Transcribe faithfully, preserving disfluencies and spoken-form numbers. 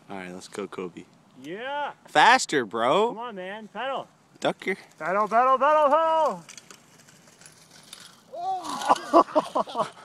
Alright, let's go, Kobe. Yeah. Faster, bro. Come on, man. Pedal. Duck your... Pedal, pedal, pedal, pedal. Oh.